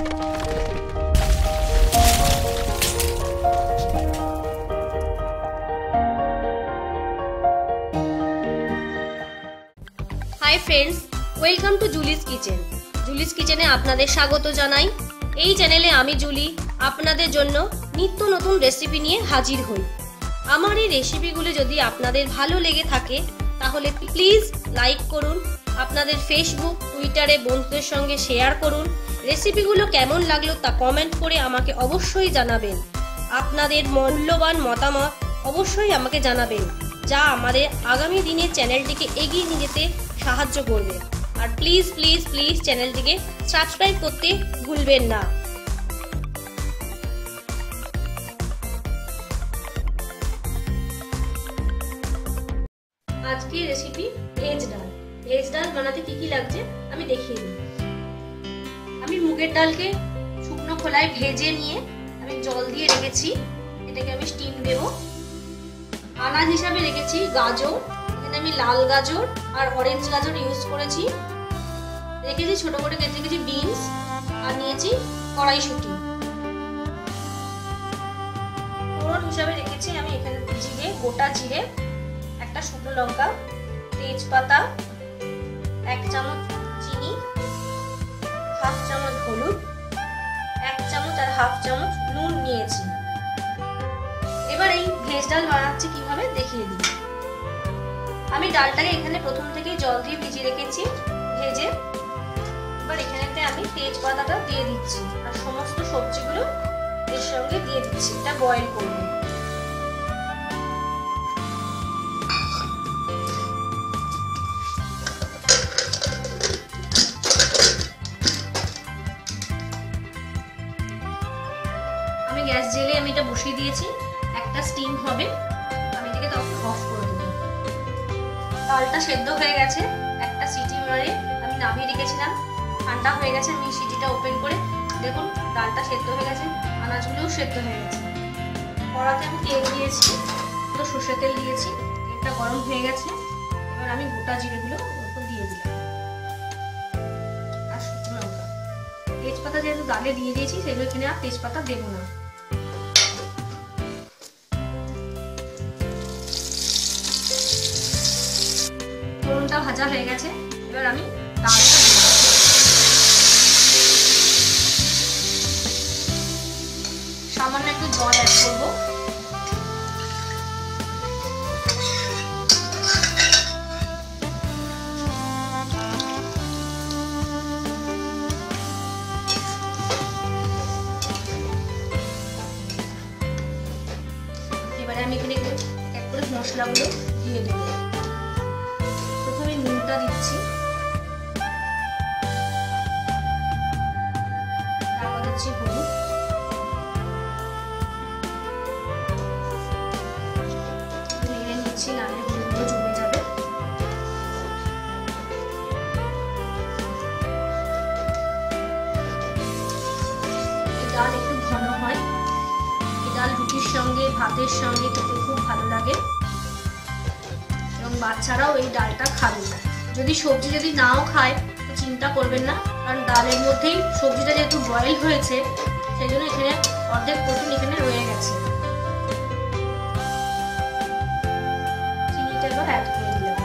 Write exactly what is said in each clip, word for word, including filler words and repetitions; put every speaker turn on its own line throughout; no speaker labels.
Hi friends, welcome to Julie's kitchen. Julie's किचेने आपनादेर स्वागत जानाई। এই চ্যানেলে আমি জুলি আপনাদের জন্য নিত্য নতুন রেসিপি নিয়ে হাজির হই। আমার এই রেসিপিগুলো যদি আপনাদের ভালো লেগে থাকে তাহলে প্লিজ লাইক করুন, আপনাদের ফেসবুক টুইটারে বন্ধুদের সঙ্গে শেয়ার করুন। রেসিপিগুলো কেমন লাগলো তা কমেন্ট করে আমাকে অবশ্যই জানাবেন। আপনাদের মূল্যবান মতামত অবশ্যই আমাকে জানাবেন, যা আমাদের আগামী দিনে চ্যানেলটিকে এগিয়ে নিয়ে যেতে সাহায্য করবে। আর প্লিজ প্লিজ প্লিজ চ্যানেলটিকে সাবস্ক্রাইব করতে ভুলবেন না। আজকে রেসিপি ভেজ ডাল। ভেজ ডাল বানাতে কি কি লাগছে আমি দেখিয়ে দিই। আমি মুগের ডালকে শুকনো খোলায় ভেজে নিয়ে আমি জল দিয়ে রেখেছি, এটাকে আমি স্টিম দেব। আনাজ হিসাবে রেখেছি গাজর, এখানে আমি লাল গাজর আর অরেঞ্জ গাজর ইউজ করেছি। রেখেছি ছোট করে কেটে রেখেছি বিনস, আর নিয়েছি কড়াইশুঁটি। ফোড়ন হিসাবে রেখেছি আমি এখানে জিরে, গোটা জিরে, একটা শুকনো লঙ্কা, তেজপাতা, এক চামচ চিনি, হাফ চামচ হলুদ, এক চামচ আর হাফ চামচ নুন নিয়েছি। এবার এই ভেজ ডাল বানাচ্ছি কিভাবে দেখিয়ে দিই। আমি ডালটাকে এখানে প্রথম থেকে জল দিয়ে ভিজিয়ে রেখেছি ভেজে। এবার এখানেতে আমি তেজপাতাটা দিয়ে দিচ্ছি আর সমস্ত সবজিগুলো এর সঙ্গে দিয়ে দিচ্ছি, এটা বয়েল করব। আমি গ্যাস জ্বেলে আমি এটা বসিয়ে দিয়েছি, একটা স্টিম হবে, আমি এটাকে তখন অফ করে দেব। ডালটা সেদ্ধ হয়ে গেছে, একটা সিটি মারে আমি নামিয়ে রেখেছিলাম, ঠান্ডা হয়ে গেছে। আমি সিটিটা ওপেন করে দেখুন ডালটা সেদ্ধ হয়ে গেছে, আনাজগুলোও সেদ্ধ হয়ে গেছে। কড়াতে আমি তেল দিয়েছি, তো সর্ষের তেল দিয়েছি, তেলটা গরম হয়ে গেছে। এবার আমি গোটা জিরেগুলো ওপর দিয়ে দিলাম আর শুকনো লঙ্কা। তেজপাতা যেহেতু ডালে দিয়ে দিয়েছি সেগুলো এখানে আর তেজপাতা দেবো না। ফোড়নটা ভাজা হয়ে গেছে, এবার আমি ডালটা সামান্য একটু জল অ্যাড করব। এবারে আমি এখানে এক করে মশলাগুলো দিয়ে দেবো। প্রথমে নুনটা দিচ্ছি, তারপর দিচ্ছি হলুদ, নেড়ে নিচ্ছি, নাহলে হলুদগুলো জমে যাবে। এই ডাল একটু ঘন হয়, এই ডাল রুটির সঙ্গে ভাতের সঙ্গে খেতে খুব ভালো লাগে এবং বাচ্চারাও এই ডালটা খাবে। যদি সবজি যদি নাও খায় তো চিন্তা করবেন না, কারণ ডালের মধ্যেই সবজিটা যেহেতু বয়েল হয়েছে সেই জন্য এখানে অর্ধেক প্রোটিন এখানে রয়ে গেছে। চিনিটা এবার অ্যাড করে দিলাম।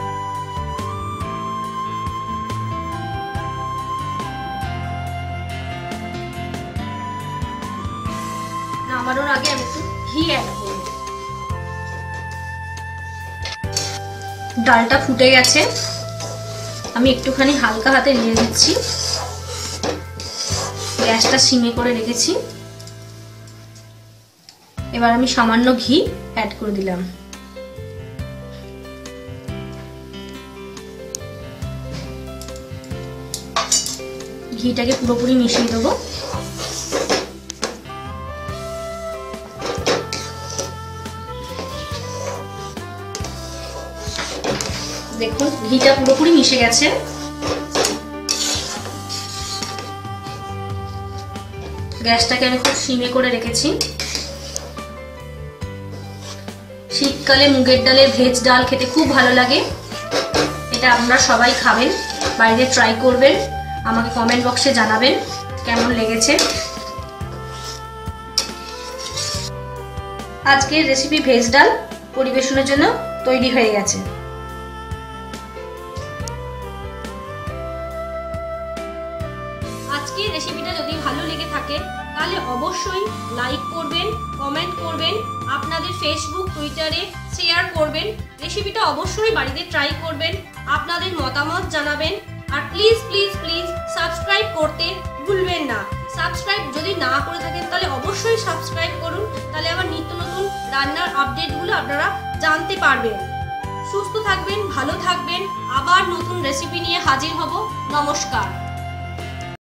নামানোর আগে আমি একটু ঘি অ্যাড করব। ডালটা ফুটে গেছে, আমি একটুখানি হালকা হাতে নেড়ে দিচ্ছি। গ্যাসটা সিমে করে রেখেছি। এবার আমি সামান্য ঘি অ্যাড করে দিলাম। ঘিটাকে পুরোপুরি মিশিয়ে দেবো। দেখুন ঘিটা পুরোপুরি মিশে গেছে। গ্যাসটাকে আমি খুব সিমে করে রেখেছি। শীতকালে মুগের ডালের ভেজ ডাল খেতে খুব ভালো লাগে। এটা আপনারা সবাই খাবেন, বাড়িতে ট্রাই করবেন, আমাকে কমেন্ট বক্সে জানাবেন কেমন লেগেছে। আজকের রেসিপি ভেজ ডাল পরিবেশনের জন্য তৈরি হয়ে গেছে। আজকের রেসিপিটা যদি ভালো লেগে থাকে তাহলে অবশ্যই লাইক করবেন, কমেন্ট করবেন, আপনাদের ফেসবুক টুইটারে শেয়ার করবেন। রেসিপিটা অবশ্যই বাড়িতে ট্রাই করবেন, আপনাদের মতামত জানাবেন। আর প্লিজ প্লিজ প্লিজ সাবস্ক্রাইব করতে ভুলবেন না। সাবস্ক্রাইব যদি না করে থাকেন তাহলে অবশ্যই সাবস্ক্রাইব করুন, তাহলে আমার নিত্য নতুন রান্নার আপডেটগুলো আপনারা জানতে পারবেন। সুস্থ থাকবেন, ভালো থাকবেন, আবার নতুন রেসিপি নিয়ে হাজির হব। নমস্কার।